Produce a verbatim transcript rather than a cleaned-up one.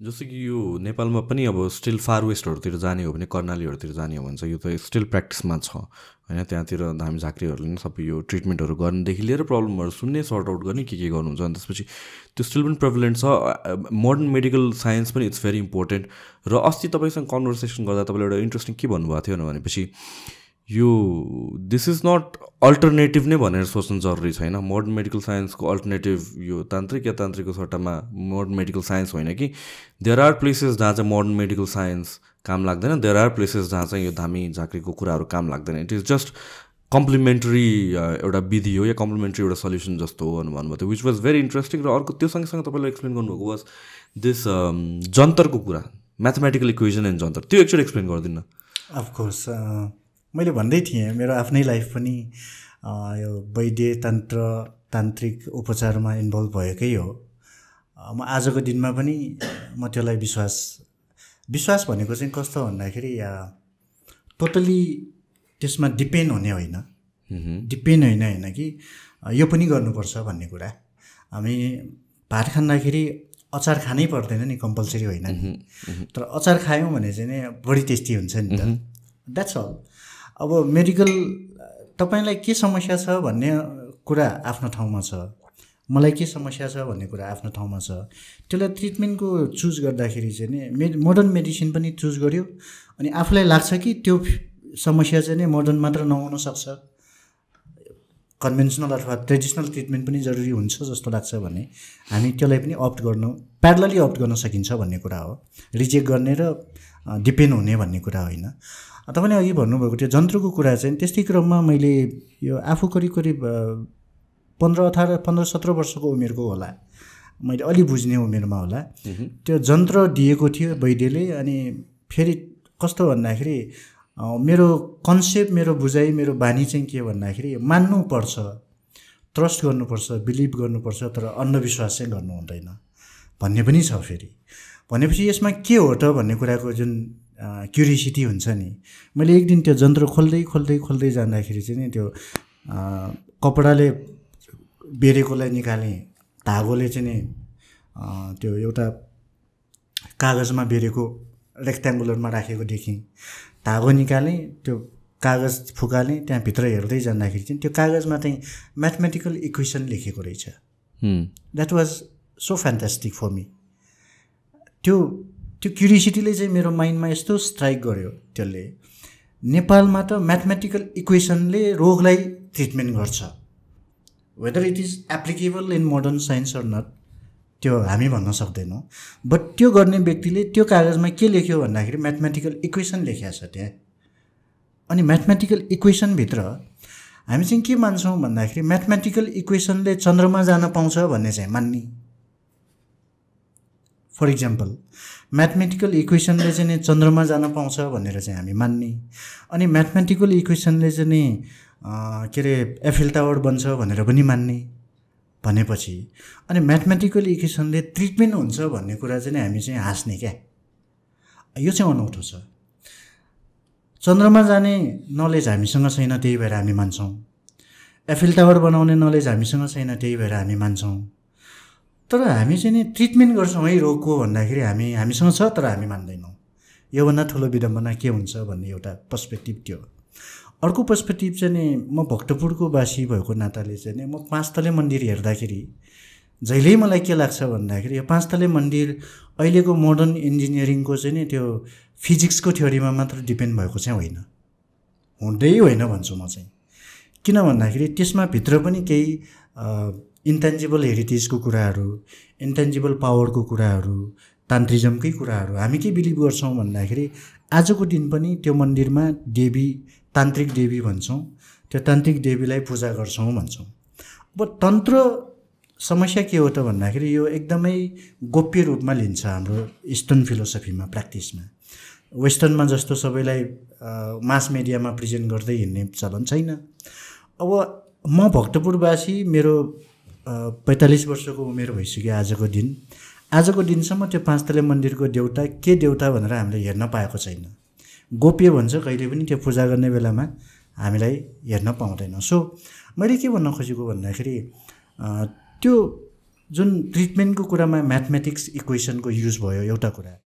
जस्तो कि यो नेपालमा पनि अब स्टिल फार वेस्टहरूतिर जाने हो भने कर्णालीहरूतिर जाने हो भने चाहिँ यो त स्टिल प्र्याक्टिसमा छ होइन। त्यहाँतिर धामी झाँक्रीहरूले पनि सबै यो ट्रिटमेन्टहरू गर्नेदेखि लिएर प्रब्लमहरू सुन्ने सर्ट आउट गर्ने के के गर्नुहुन्छ अनि त्यसपछि त्यो स्टिल पनि प्रेभलेन्ट छ। मोडर्न मेडिकल साइन्स पनि इट्स भेरी इम्पोर्टेन्ट। र अस्ति तपाईँसँग कन्भर्सेसन गर्दा तपाईँले एउटा इन्ट्रेस्टिङ के भन्नुभएको थियो भनेपछि यो दिस इज नट अल्टरनेटिभ नै भनेर सोच्नु जरुरी छैन। मोडर्न मेडिकल साइन्सको अल्टरनेटिभ यो तान्त्रिक या तान्त्रिकको सट्टामा मोडर्न मेडिकल साइन्स होइन कि देयर आर प्लेसेस जहाँ चाहिँ मोडर्न मेडिकल साइन्स काम लाग्दैन, देयर आर प्लेसेस जहाँ चाहिँ यो धामी झाँक्रीको कुराहरू काम लाग्दैन। इट इज जस्ट कम्प्लिमेन्टरी एउटा विधि हो या कम्प्लिमेन्टरी एउटा सल्युसन जस्तो हो भन्नुभएको थियो, विच वाज भेरी इन्ट्रेस्टिङ। र अर्को त्यो सँगसँगै तपाईँले एक्सप्लेन गर्नुभएको वाज दिस जन्तरको कुरा, म्याथमेटिकल इक्वेसन एन्ड जन्तर, त्यो एकचोटि एक्सप्लेन गरिदिनु। अफकोर्स मैले भन्दै थिएँ मेरो आफ्नै लाइफ पनि यो वैद्य तन्त्र तान्त्रिक उपचारमा इन्भल्भ भएकै हो। म आजको दिनमा पनि म त्यसलाई विश्वास विश्वास भनेको चाहिँ कस्तो भन्दाखेरि टोटली त्यसमा डिपेन्ड हुने होइन, डिपेन्ड होइन होइन कि यो पनि गर्नुपर्छ भन्ने कुरा। हामी भात खाँदाखेरि अचार खानै पर्दैन नि, कम्पलसरी होइन नि, तर अचार खायौँ भने चाहिँ नि बढी टेस्टी हुन्छ नि त, द्याट्स अल। अब मेडिकल तपाईँलाई के समस्या छ भन्ने कुरा आफ्नो ठाउँमा छ, मलाई के समस्या छ भन्ने कुरा आफ्नो ठाउँमा छ। त्यसलाई ट्रिटमेन्टको चुज गर्दाखेरि चाहिँ नि मे मोडर्न मेडिसिन पनि चुज गर्यो अनि आफूलाई लाग्छ कि त्यो समस्या चाहिँ नि मोडर्न मात्र नहुन सक्छ, कन्भेन्सनल अथवा ट्रेडिसनल ट्रिटमेन्ट पनि जरुरी हुन्छ जस्तो लाग्छ भने हामी त्यसलाई पनि अप्ट गर्नु प्यारलली अप्ट गर्न सकिन्छ भन्ने कुरा हो। रिजेक्ट गर्ने र डिपेन्ड हुने भन्ने कुरा होइन। तपाईँले अघि भन्नुभएको त्यो जन्त्रको कुरा चाहिँ त्यस्तै क्रममा मैले यो आफू करिब करिब पन्ध्र अठार पन्ध्र सत्र वर्षको उमेरको होला, मैले अलि बुझ्ने उमेरमा होला, त्यो जन्त्र दिएको थियो वैद्यले। अनि फेरि कस्तो भन्दाखेरि मेरो कन्सेप्ट मेरो बुझाइ मेरो बानी चाहिँ के भन्दाखेरि मान्नुपर्छ, ट्रस्ट गर्नुपर्छ, बिलिभ गर्नुपर्छ, तर अन्धविश्वास चाहिँ गर्नु हुँदैन भन्ने पनि छ। फेरि भनेपछि यसमा के हो त भन्ने कुराको जुन क्युरियोसिटी हुन्छ नि, मैले एक दिन त्यो जन्त्र खोल्दै खोल्दै खोल्दै जाँदाखेरि चाहिँ नि त्यो कपडाले बेरेकोलाई निकालेँ, धागोले चाहिँ नि त्यो एउटा कागजमा बेरेको रेक्ट्याङ्गुलरमा राखेको देखेँ, धागो निकालेँ, त्यो कागज फुकालेँ, त्यहाँभित्र हेर्दै जाँदाखेरि चाहिँ त्यो कागजमा चाहिँ म्याथमेटिकल इक्वेसन लेखेको रहेछ। That was so fantastic for me. त्यो त्यो क्युरियोसिटीले चाहिँ मेरो माइन्डमा यस्तो स्ट्राइक गर्यो, त्यसले नेपालमा त म्याथमेटिकल इक्वेसनले रोगलाई ट्रिटमेन्ट गर्छ, whether it is applicable in modern science or not त्यो हामी भन्न सक्दैनौँ। बट त्यो गर्ने व्यक्तिले त्यो कागजमा के लेख्यो भन्दाखेरि म्याथमेटिकल इक्वेसन लेखेको छ त्यहाँ। अनि म्याथमेटिकल इक्वेसनभित्र हामी चाहिँ के मान्छौँ भन्दाखेरि म्याथमेटिकल इक्वेसनले चन्द्रमा जान पाउँछ भन्ने चाहिँ मान्ने। फर इक्जाम्पल म्याथमेटिकल इक्वेसनले चाहिँ चन्द्रमा जान पाउँछ भनेर चाहिँ हामी मान्ने। अनि म्याथमेटिकल इक्वेसनले चाहिँ के अरे एफिल टावर बन्छ भनेर पनि मान्ने भनेपछि अनि म्याथमेटिकल इक्वेसनले ट्रिटमेन्ट हुन्छ भन्ने कुरा चाहिँ हामी चाहिँ हाँस्ने क्या। यो चाहिँ अनौठो छ। चन्द्रमा जाने नलेज हामीसँग छैन त्यही भएर हामी मान्छौँ, एफिल टावर बनाउने नलेज हामीसँग छैन त्यही भएर हामी मान्छौँ, तर हामी चाहिँ नि ट्रिटमेन्ट गर्छौँ है रोगको भन्दाखेरि हामी हामीसँग छ तर हामी मान्दैनौँ। योभन्दा ठुलो विडम्बना के हुन्छ भन्ने एउटा पर्सपेक्टिभ त्यो। अर्को पर्सपेक्टिभ चाहिँ नि म भक्तपुरको बासी भएको नाताले चाहिँ नि म पाँच तले मन्दिर हेर्दाखेरि जहिल्यै मलाई के लाग्छ भन्दाखेरि यो पाँच तले मन्दिर अहिलेको मोडर्न इन्जिनियरिङको चाहिँ नि त्यो फिजिक्सको थ्योरीमा मात्र डिपेन्ड भएको चाहिँ होइन, हुँदै होइन भन्छु म चाहिँ। किन भन्दाखेरि त्यसमा भित्र पनि केही इन्टेन्जिबल हेरिटेजको कुराहरू, इन्टेन्जिबल पावरको कुराहरू, तान्त्रिजमकै कुराहरू हामी के बिलिभ गर्छौँ भन्दाखेरि आजको दिन पनि त्यो मन्दिरमा देवी तान्त्रिक देवी भन्छौँ, त्यो तान्त्रिक देवीलाई पूजा गर्छौँ भन्छौँ। अब तन्त्र समस्या के हो त भन्दाखेरि यो एकदमै गोप्य रूपमा लिन्छ हाम्रो इस्टर्न फिलोसफीमा प्र्याक्टिसमा। वेस्टर्नमा जस्तो सबैलाई मास मिडियामा प्रेजेन्ट गर्दै हिँड्ने चलन छैन। अब म भक्तपुरवासी, मेरो पैँतालिस वर्षको उमेर भइसक्यो आजको दिन, आजको दिनसम्म त्यो पाँच तले मन्दिरको देउता के देउता भनेर हामीले हेर्न पाएको छैन। गोप्य भन्छ, कहिले पनि त्यो पूजा गर्ने बेलामा हामीलाई हेर्न पाउँदैन। सो मैले के भन्न खोजेको भन्दाखेरि त्यो जुन ट्रिटमेन्टको कुरामा म्याथमेटिक्स इक्वेसनको युज भयो एउटा कुरा